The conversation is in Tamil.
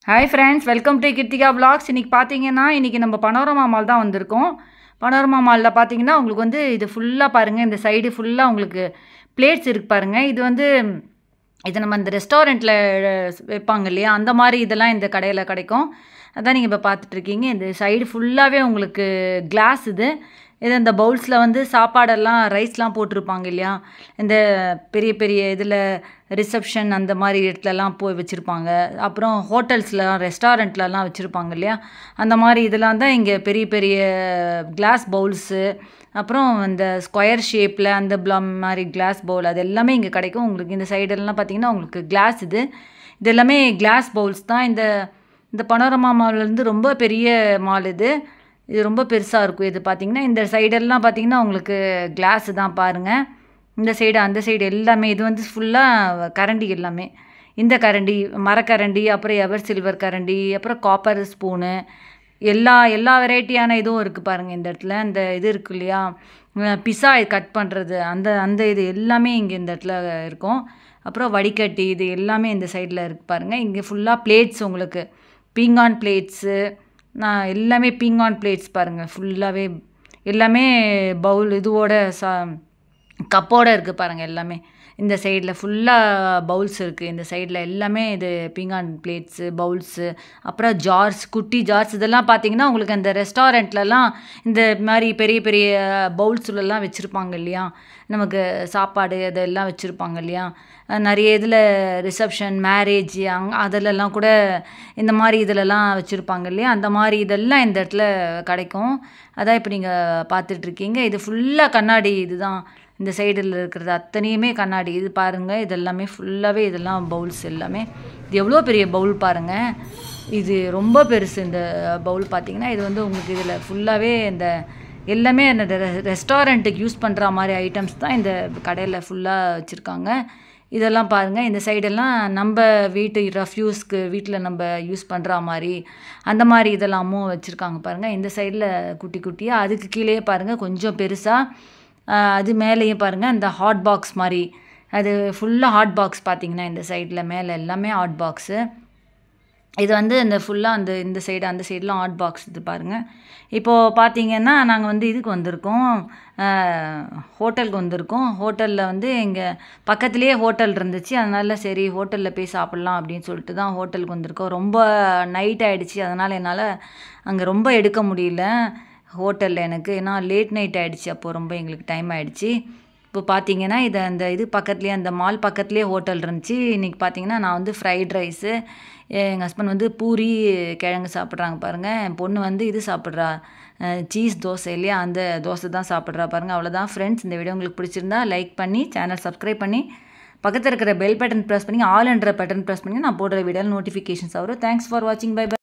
Hi friends, welcome to Kiruthika vlogs. இன்றைக்கி பார்த்தீங்கன்னா நம்ம பனோரமா மால் தான் வந்திருக்கோம். பனோரமா மாலில் பார்த்தீங்கன்னா உங்களுக்கு வந்து இது ஃபுல்லாக பாருங்கள், இந்த சைடு ஃபுல்லாக உங்களுக்கு பிளேட்ஸ் இருக்குது பாருங்கள். இது நம்ம இந்த ரெஸ்டாரண்ட்டில் வைப்பாங்க இல்லையா, அந்த மாதிரி இதெல்லாம் இந்த கடையில் கிடைக்கும். அதான் நீங்கள் இப்போ பார்த்துட்ருக்கீங்க. இந்த சைடு ஃபுல்லாகவே உங்களுக்கு கிளாஸ் இது இந்த பவுல்ஸில் வந்து சாப்பாடெல்லாம் ரைஸ்லாம் போட்டிருப்பாங்க இல்லையா, இந்த பெரிய பெரிய இதில் ரிசப்ஷன் அந்த மாதிரி இடத்துலலாம் போய் வச்சுருப்பாங்க. அப்புறம் ஹோட்டல்ஸ்லாம் ரெஸ்டாரண்ட்லலாம் வச்சுருப்பாங்க இல்லையா, அந்த மாதிரி இதெல்லாம் தான் இங்கே பெரிய பெரிய கிளாஸ் பவுல்ஸு, அப்புறம் இந்த ஸ்கொயர் ஷேப்பில் அந்த மாதிரி கிளாஸ் பவுல் அது எல்லாமே இங்கே கிடைக்கும். உங்களுக்கு இந்த சைடெல்லாம் பார்த்திங்கன்னா உங்களுக்கு கிளாஸ் இது எல்லாமே கிளாஸ் பவுல்ஸ் தான். இந்த பனோரமா மால்லேருந்து ரொம்ப பெரிய மால் இது ரொம்ப பெருசாக இருக்கும். இது பார்த்திங்கன்னா இந்த சைடெல்லாம் பார்த்திங்கன்னா உங்களுக்கு கிளாஸு தான் பாருங்கள். இந்த சைடு அந்த சைடு எல்லாமே இது வந்து ஃபுல்லாக கரண்டி எல்லாமே. இந்த கரண்டி மரக்கரண்டி, அப்புறம் எவர் சில்வர் கரண்டி, அப்புறம் காப்பர் ஸ்பூனு, எல்லா வெரைட்டியான இதுவும் இருக்குது பாருங்கள். இந்த இடத்துல இந்த இது இருக்குது இல்லையா, பிஸா கட் பண்ணுறது அந்த இது எல்லாமே இங்கே இந்த இடத்துல இருக்கும். அப்புறம் வடிகட்டி இது எல்லாமே இந்த சைடில் இருக்குது பாருங்கள். இங்கே ஃபுல்லாக பிளேட்ஸ் உங்களுக்கு பீங்கான் பிளேட்ஸு எல்லாமே பீங்கான் பிளேட்ஸ் பாருங்கள். ஃபுல்லாகவே எல்லாமே பவுல் இதுவோட கப்போடு இருக்குது பாருங்கள். எல்லாமே இந்த சைடில் ஃபுல்லாக பவுல்ஸ் இருக்குது. இந்த சைடில் எல்லாமே இது பீங்கான் பிளேட்ஸு, பவுல்ஸு, அப்புறம் ஜார்ஸ், குட்டி ஜார்ஸ் இதெல்லாம் பார்த்திங்கன்னா உங்களுக்கு அந்த ரெஸ்டாரண்ட்லலாம் இந்த மாதிரி பெரிய பெரிய பவுல்ஸ்லாம் வச்சுருப்பாங்க இல்லையா, நமக்கு சாப்பாடு அதெல்லாம் வச்சுருப்பாங்க இல்லையா, நிறைய இதில் ரிசப்ஷன் மேரேஜ் அதிலெல்லாம் கூட இந்த மாதிரி இதிலலாம் வச்சுருப்பாங்க இல்லையா, அந்த மாதிரி இதெல்லாம் இந்த இடத்துல கிடைக்கும். அதான் இப்போ நீங்கள் பார்த்துட்ருக்கீங்க. இது ஃபுல்லாக கண்ணாடி இது தான். இந்த சைடில் இருக்கிறது அத்தனையுமே கண்ணாடி. இது பாருங்கள், இதெல்லாமே ஃபுல்லாகவே இதெல்லாம் பவுல்ஸ் எல்லாமே. இது எவ்வளோ பெரிய பவுல் பாருங்கள். இது ரொம்ப பெருசு இந்த பவுல் பார்த்திங்கன்னா. இது வந்து உங்களுக்கு இதில் ஃபுல்லாகவே இந்த எல்லாமே அந்த ரெஸ்டாரண்ட்டுக்கு யூஸ் பண்ணுற மாதிரி ஐட்டம்ஸ் தான் இந்த கடையில் ஃபுல்லாக வச்சுருக்காங்க. இதெல்லாம் பாருங்கள். இந்த சைடெல்லாம் நம்ம வீட்டு ரஃப்யூஸ்க்கு வீட்டில் நம்ம யூஸ் பண்ணுற மாதிரி அந்த மாதிரி இதெல்லாமும் வச்சுருக்காங்க பாருங்கள். இந்த சைடில் குட்டி குட்டியாக, அதுக்கு கீழே பாருங்கள் கொஞ்சம் பெருசாக, அது மேலேயும் பாருங்கள் அந்த ஹாட் பாக்ஸ் மாதிரி, அது ஃபுல்லாக ஹாட் பாக்ஸ் பார்த்திங்கன்னா. இந்த சைடில் மேலே எல்லாமே ஹாட் பாக்ஸு. இது வந்து இந்த ஃபுல்லாக இந்த சைடு அந்த சைடெலாம் ஹாட் பாக்ஸ் இது பாருங்கள். இப்போது பார்த்திங்கன்னா நாங்கள் வந்து இதுக்கு வந்திருக்கோம், ஹோட்டலுக்கு வந்திருக்கோம். ஹோட்டலில் வந்து இங்கே பக்கத்துலேயே ஹோட்டல் இருந்துச்சு. அதனால் சரி ஹோட்டலில் போய் சாப்பிட்லாம் அப்படின்னு சொல்லிட்டு தான் ஹோட்டலுக்கு வந்திருக்கோம். ரொம்ப நைட் ஆகிடுச்சி, அதனால் என்னால் அங்கே ரொம்ப எடுக்க முடியல ஹோட்டலில் எனக்கு, ஏன்னா லேட் நைட் ஆகிடுச்சி. அப்போது ரொம்ப எங்களுக்கு டைம் ஆகிடுச்சி. இப்போ பார்த்தீங்கன்னா இது பக்கத்துலேயே அந்த மால் பக்கத்துலேயே ஹோட்டல் இருந்துச்சு. இன்றைக்கி பார்த்தீங்கன்னா நான் வந்து ஃப்ரைட் ரைஸு, எங்கள் ஹஸ்பண்ட் வந்து பூரி கிழங்கு சாப்பிட்றாங்க பாருங்கள். என் பொண்ணு வந்து இது சாப்பிட்றா, சீஸ் தோசை இல்லையா, அந்த தோசை தான் சாப்பிட்றா பாருங்கள். அவ்வளோதான் ஃப்ரெண்ட்ஸ். இந்த வீடியோ உங்களுக்கு பிடிச்சிருந்தா லைக் பண்ணி சேனல் சப்ஸ்கிரைப் பண்ணி பக்கத்தில் இருக்கிற பெல் பட்டன் ப்ரெஸ் பண்ணி ஆல் என்ற பட்டன் ப்ரெஸ் பண்ணி நான் போடுற வீடியோவில் நோட்டிஃபிகேஷன்ஸ் வரும். தேங்க்ஸ் ஃபார் வாட்சிங். Bye by.